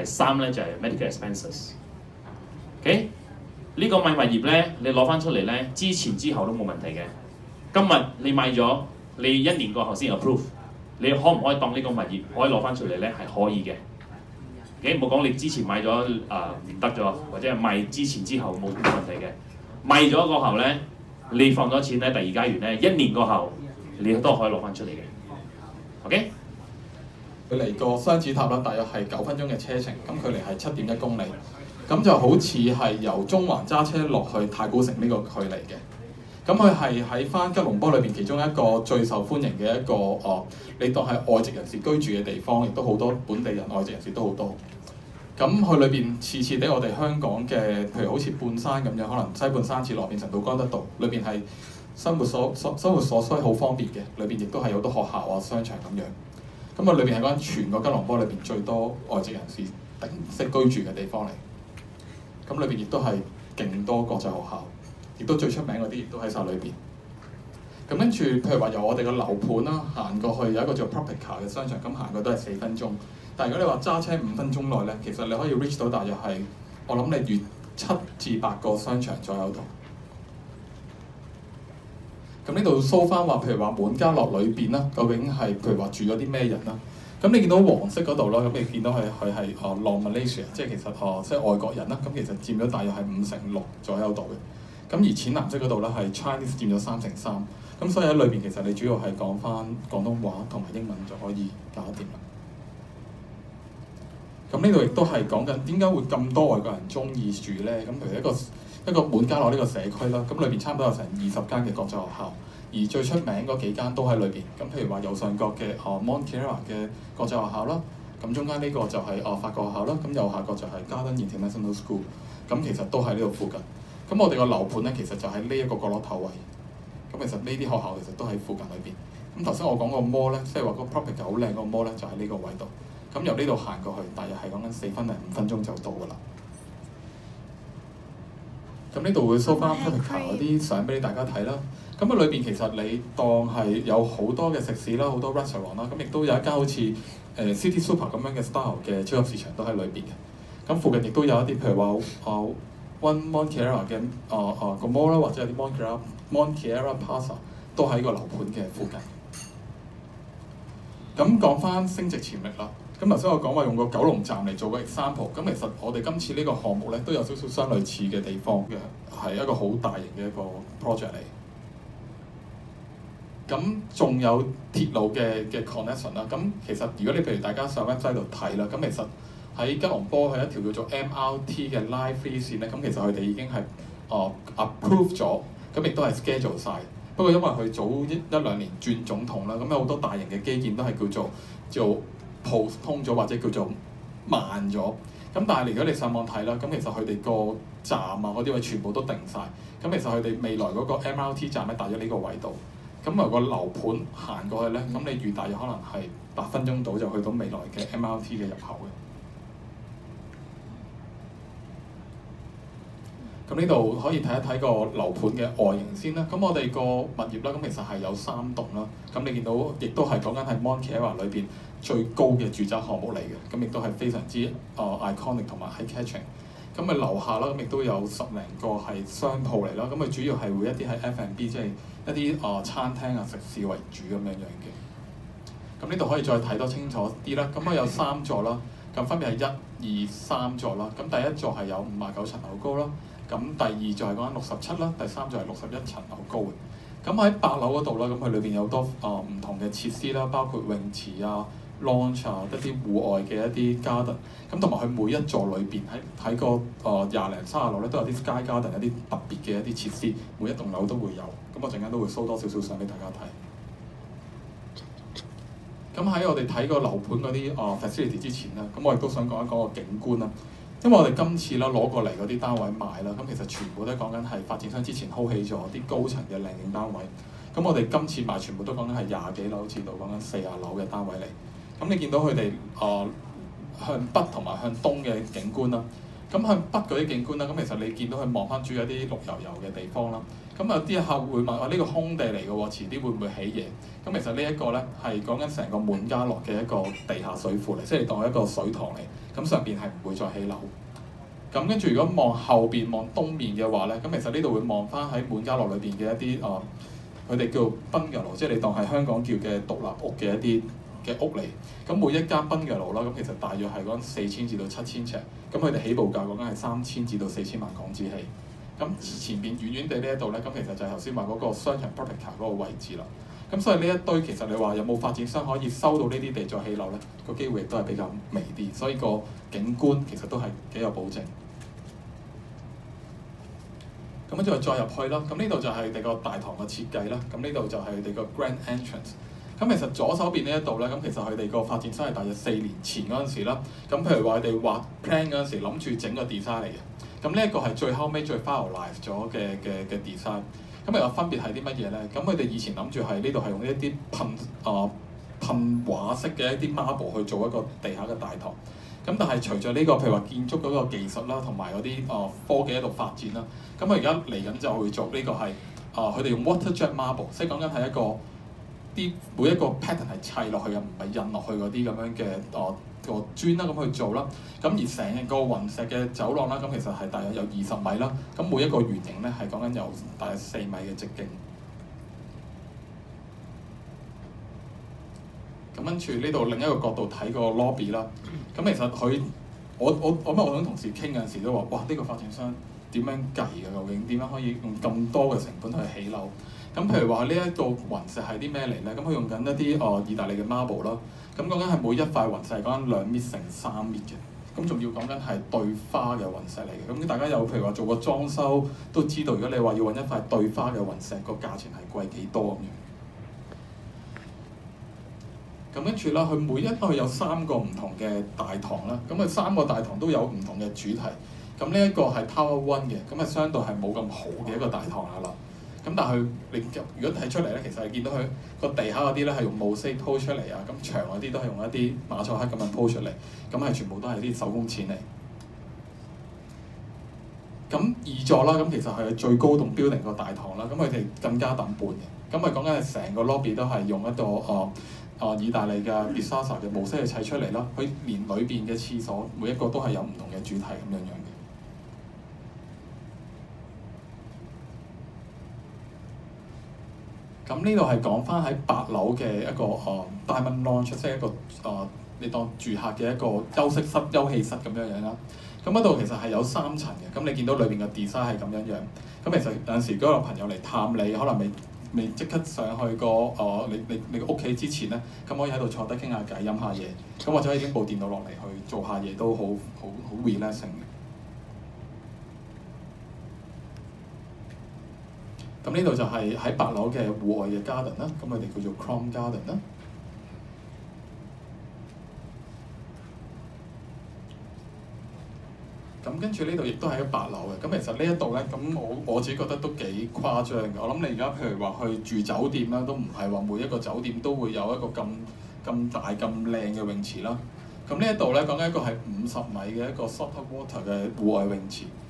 3咧就係 medical expenses。OK， 呢個買物業咧，你攞翻出嚟咧，之前之後都冇問題嘅。今日你買咗，你1年過後先 approve， 你可唔可以當呢個物業可以攞翻出嚟咧？係可以嘅。OK， 冇講你之前買咗唔得咗，或者係賣之前之後冇問題嘅。賣咗過後咧，你放咗錢咧，第二家園咧，1年過後你都可以攞翻出嚟嘅。OK。 佢嚟個雙子塔啦，大約係9分鐘嘅車程，咁距離係7.1公里，咁就好似係由中環揸車落去太古城呢個距離嘅。咁佢係喺翻吉隆坡裏邊其中一個最受歡迎嘅一個你當係外籍人士居住嘅地方，亦都好多本地人、外籍人士都好多。咁佢裏邊似地我哋香港嘅，譬如好似半山咁樣，可能西半山似羅便臣道、江德道，裏邊係生活所需好方便嘅，裏邊亦都係有好多學校啊、商場咁樣。咁啊，裏邊係講全個吉隆坡裏邊最多外籍人士定式居住嘅地方嚟。咁裏邊亦都係勁多國際學校，亦都最出名嗰啲亦都喺晒裏邊。咁跟住，譬如話由我哋個樓盤啦行過去有一個叫 Propica 嘅商場，咁行過都係4分鐘。但係如果你話揸車5分鐘內咧，其實你可以 reach 到大約係我諗你越7至8個商場左右度。咁呢度 show 翻話，譬如話滿家樂裏邊啦，究竟係譬如話住咗啲咩人啦？咁你見到黃色嗰度啦，咁你見到佢係non-Malaysia， 即係其實即係外國人啦。咁其實佔咗大約係5/6左右度嘅。咁而淺藍色嗰度咧係 Chinese 佔咗3/3。咁所以喺裏邊其實你主要係講翻廣東話同埋英文就可以搞掂啦。咁呢度亦都係講緊點解會咁多外國人中意住咧？咁譬如一個滿家樂呢個社區啦，咁裏邊差唔多有成20間嘅國際學校，而最出名嗰幾間都喺裏邊。咁譬如話右上角嘅Mont Kiara 嘅國際學校啦，咁中間呢個就係法國學校啦，咁右下角就係 Garden International School， 咁其實都喺呢度附近。咁我哋個樓盤咧，其實就喺呢一個角落頭位。咁其實呢啲學校其實都喺附近裏邊。咁頭先我講個 mall 咧，即係話個 property 好靚個 mall 咧，就喺呢個位度。咁由呢度行過去，大約係講緊4分零5分鐘就到㗎啦。咁呢度會 show 翻 Propica 嗰啲相俾大家睇啦。咁啊裏邊其實你當係有好多嘅食肆啦，好多 restaurant 啦，咁亦都有一間好似City Super 咁樣嘅 style 嘅超級市場都喺裏邊嘅。咁附近亦都有一啲譬如話One Mont Kiara 嘅個 mall 啦，或者有啲 Mont Kiara Plaza 都喺個樓盤嘅附近。咁講翻升值潛力啦。咁頭先我講話用個九龍站嚟做個 example， 咁其實我哋今次呢個項目咧都有少少相類似嘅地方嘅，係一個好大型嘅一個 project 嚟。咁仲有鐵路嘅 connection 啦。咁其實如果你譬如大家上 website 度睇啦，咁其實喺吉隆坡係一條叫做 MRT 嘅 Line 3線咧，咁其實佢哋已經係approve 咗，咁亦都係 schedule 晒。不過因為佢早一兩年轉總統啦，咁有好多大型嘅基建都係叫做postpone咗或者叫做慢咗。咁但係如果你上網睇啦，咁其實佢哋個站啊嗰啲位全部都定晒。咁其實佢哋未來嗰個 MRT 站咧大約呢個位度。咁由個樓盤行過去咧，咁你預大約可能係8分鐘到就去到未來嘅 MRT 嘅入口嘅。咁呢度可以睇一睇個樓盤嘅外形先啦。咁我哋個物業啦，咁其實係有3棟啦。咁你見到亦都係講緊係 Mont Kiara 裏邊最高嘅住宅項目嚟嘅。咁亦都係非常之iconic 同埋 eye-catching。咁啊樓下啦，咁亦都有10零個係商鋪嚟啦。咁佢主要係會一啲係 F&B， 即係一啲餐廳啊食肆為主咁樣嘅。咁呢度可以再睇多清楚啲啦。咁啊有3座啦，咁分別係1、2、3座啦。咁第一座係有59層樓高啦。咁第2座係講緊67啦，第3座係61層樓高嘅。咁喺8樓嗰度啦，咁佢裏邊有好多唔同嘅設施啦，包括泳池啊、launch 啊、一啲戶外嘅一啲 garden。咁同埋佢每一座裏邊喺個20零30樓咧都有啲 sky garden， 有啲特別嘅一啲設施，每一棟樓都會有。咁我陣間都會 show 多少少相俾大家睇。咁喺我哋睇個樓盤嗰啲facility 之前咧，咁我亦都想講一講個景觀啦。因為我哋今次啦攞過嚟嗰啲單位賣啦，咁其實全部都講緊係發展商之前 hold 起咗啲高層嘅靚景單位。咁我哋今次賣全部都講緊係20幾樓至到講緊40樓嘅單位嚟。咁你見到佢哋向北同埋向東嘅景觀啦。咁向北嗰啲景觀啦，咁其實你見到佢望翻住一啲綠油油嘅地方啦。 咁有啲客戶會問：我呢個空地嚟嘅喎，遲啲會唔會起嘢？咁其實呢一個咧係講緊成個滿家樂嘅一個地下水庫嚟，即係你當一個水塘嚟。咁上邊係唔會再起樓。咁跟住如果望後邊望東面嘅話咧，咁其實呢度會望翻喺滿家樂裏邊嘅一啲佢哋叫bungalow，即係你當係香港叫嘅獨立屋嘅一啲嘅屋嚟。咁每一間bungalow啦，咁其實大約係講4000至到7000尺。咁佢哋起步價講緊係3000至到4000萬港紙起。咁前邊遠遠地呢一度咧，咁其實就係頭先話嗰個商場 Property 嗰個位置啦。咁所以呢一堆其實你話有冇發展商可以收到呢啲地再起樓咧？個機會亦都係比較微啲，所以個景觀其實都係幾有保證。咁跟住再入去啦，咁呢度就係你個大堂嘅設計啦。咁呢度就係你個 Grand Entrance。咁其實左手邊呢一度咧，咁其實佢哋個發展商係大約4年前嗰陣時啦。咁譬如話佢哋畫 plan 嗰陣時，諗住整個 design 嚟嘅。咁呢一個係最後尾最 finalize 咗嘅 design。咁有分別係啲乜嘢咧？咁佢哋以前諗住係呢度係用一啲噴畫式嘅一啲 marble 去做一個地下嘅大堂。咁但係隨著呢個譬如話建築嗰個技術啦，同埋嗰啲科技喺度發展啦，咁佢而家嚟緊就會做呢個係佢哋用 water jet marble，即係講緊係一個每一個 pattern 係砌落去嘅，唔係印落去嗰啲咁樣嘅個磚啦咁去做啦。咁而成個雲石嘅走廊啦，咁其實係大約有20米啦。咁每一個圓形咧係講緊有大約4米嘅直徑。咁跟住呢度另一個角度睇個 lobby 啦。咁其實我同同事傾有陣時都話：哇！呢個發展商點樣計嘅？究竟點樣可以用咁多嘅成本去起樓？咁譬如話呢一個雲石係啲咩嚟咧？咁佢用緊一啲意大利嘅 marble 啦。咁講緊係每一塊雲石係講緊2米乘3米嘅。咁仲要講緊係對花嘅雲石嚟嘅。咁大家有譬如話做過裝修都知道，如果你話要揾一塊對花嘅雲石，個價錢係貴幾多咁樣。咁跟住啦，佢每一個有3個唔同嘅大堂啦。咁佢3個大堂都有唔同嘅主題。咁呢一個係 Tower One 嘅，咁啊相對係冇咁好嘅一個大堂啦。咁但係你如果睇出嚟咧，其實係見到佢個地下嗰啲咧係用木飾鋪出嚟啊，咁牆嗰啲都係用一啲馬賽克咁樣鋪出嚟，咁係全部都係啲手工錢嚟。咁2座啦，咁其實係最高棟 building 個大堂啦，咁佢哋更加等半嘅。咁佢講緊係成個 lobby 都係用一個意大利嘅 Bisazza 嘅模式去砌出嚟啦。佢連裏邊嘅廁所每一個都係有唔同嘅主題咁樣樣嘅。咁呢度係講翻喺8樓嘅一個Diamond Lounge，即係一個你當住客嘅一個休息室、休憩室咁樣樣啦。咁嗰度其實係有3層嘅，咁你見到裏邊嘅 design 係咁樣樣。咁其實有陣時嗰個朋友嚟探你，可能未即刻上去你個屋企之前咧，咁可以喺度坐低傾下偈、飲下嘢，咁或者可以拎部電腦落嚟去做下嘢都好 relaxing 嘅。咁呢度就係喺8樓嘅戶外嘅 garden 啦，咁佢哋叫做 Chrome Garden 啦。咁跟住呢度亦都係喺8樓嘅，咁其實呢一度咧，咁我自己覺得都幾誇張嘅。我諗你而家譬如話去住酒店啦，都唔係話每一個酒店都會有一個咁大咁靚嘅泳池啦。咁呢一度咧講緊一個係50米嘅一個 saltwater 嘅戶外泳池。